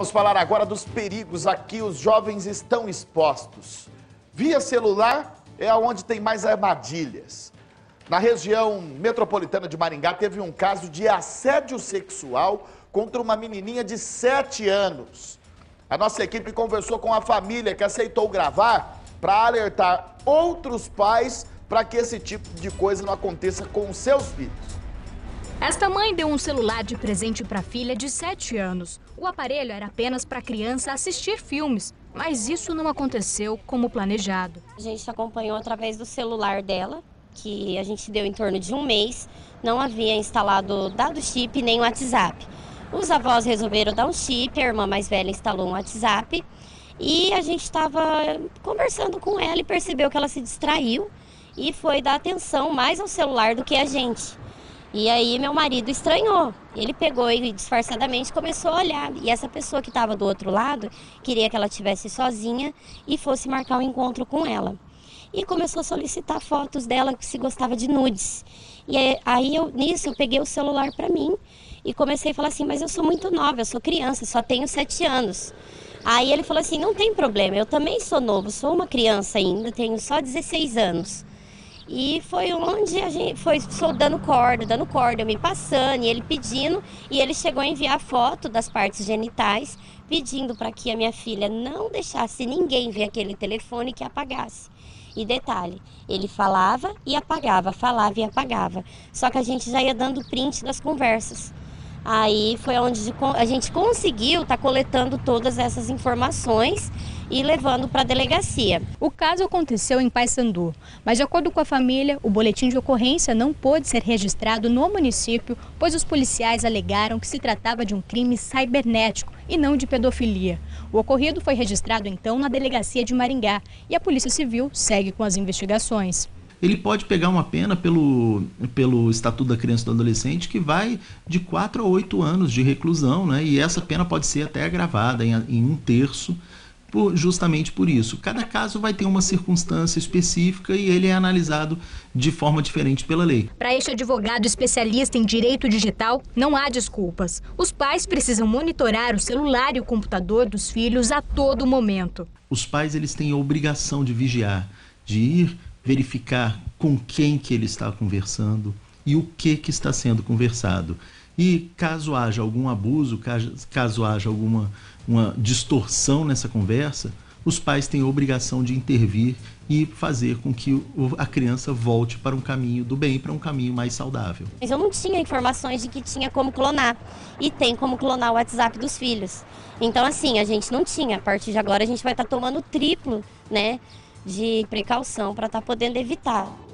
Vamos falar agora dos perigos a que os jovens estão expostos. Via celular é onde tem mais armadilhas. Na região metropolitana de Maringá teve um caso de assédio sexual contra uma menininha de 7 anos. A nossa equipe conversou com a família que aceitou gravar para alertar outros pais para que esse tipo de coisa não aconteça com os seus filhos. Esta mãe deu um celular de presente para a filha de 7 anos. O aparelho era apenas para a criança assistir filmes, mas isso não aconteceu como planejado. A gente acompanhou através do celular dela, que a gente deu em torno de um mês. Não havia instalado dado chip nem WhatsApp. Os avós resolveram dar um chip, a irmã mais velha instalou um WhatsApp. E a gente estava conversando com ela e percebeu que ela se distraiu e foi dar atenção mais ao celular do que a gente. E aí meu marido estranhou, ele pegou e disfarçadamente começou a olhar. E essa pessoa que estava do outro lado queria que ela estivesse sozinha e fosse marcar um encontro com ela. E começou a solicitar fotos dela, se gostava de nudes. E aí nisso eu peguei o celular para mim e comecei a falar assim, mas eu sou muito nova, eu sou criança, só tenho 7 anos. Aí ele falou assim, não tem problema, eu também sou novo, sou uma criança ainda, tenho só 16 anos. E foi onde a gente foi dando corda, eu me passando e ele pedindo. E ele chegou a enviar foto das partes genitais, pedindo para que a minha filha não deixasse ninguém ver aquele telefone, que apagasse. E detalhe, ele falava e apagava, falava e apagava. Só que a gente já ia dando print das conversas. Aí foi onde a gente conseguiu estar coletando todas essas informações e levando para a delegacia. O caso aconteceu em Paysandu, mas de acordo com a família, o boletim de ocorrência não pôde ser registrado no município, pois os policiais alegaram que se tratava de um crime cibernético e não de pedofilia. O ocorrido foi registrado então na delegacia de Maringá e a Polícia Civil segue com as investigações. Ele pode pegar uma pena pelo Estatuto da Criança e do Adolescente que vai de 4 a 8 anos de reclusão, né? E essa pena pode ser até agravada em 1/3, justamente por isso. Cada caso vai ter uma circunstância específica e ele é analisado de forma diferente pela lei. Para este advogado especialista em direito digital, não há desculpas. Os pais precisam monitorar o celular e o computador dos filhos a todo momento. Os pais eles têm a obrigação de vigiar, de ir verificar com quem que ele está conversando e o que está sendo conversado. E caso haja algum abuso, caso haja alguma uma distorção nessa conversa, os pais têm a obrigação de intervir e fazer com que a criança volte para um caminho do bem, para um caminho mais saudável. Mas eu não tinha informações de que tinha como clonar, e tem como clonar o WhatsApp dos filhos. Então assim, a gente não tinha, a partir de agora a gente vai estar tomando triplo, né, de precaução para estar podendo evitar.